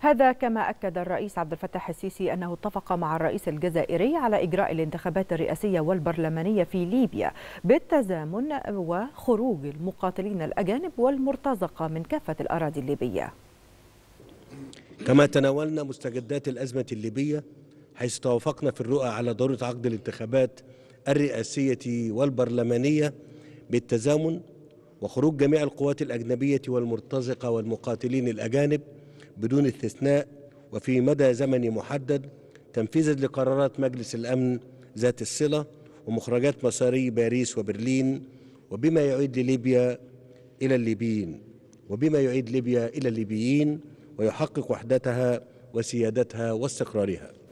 هذا كما أكد الرئيس عبد الفتاح السيسي أنه اتفق مع الرئيس الجزائري على إجراء الانتخابات الرئاسية والبرلمانية في ليبيا بالتزامن وخروج المقاتلين الأجانب والمرتزقة من كافة الأراضي الليبية. كما تناولنا مستجدات الأزمة الليبية، حيث توافقنا في الرؤى على ضرورة عقد الانتخابات الرئاسية والبرلمانية بالتزامن وخروج جميع القوات الأجنبية والمرتزقة والمقاتلين الأجانب بدون استثناء وفي مدى زمني محدد، تنفيذا لقرارات مجلس الأمن ذات الصلة ومخرجات مساري باريس وبرلين، وبما يعيد ليبيا إلى الليبيين ويحقق وحدتها وسيادتها واستقرارها.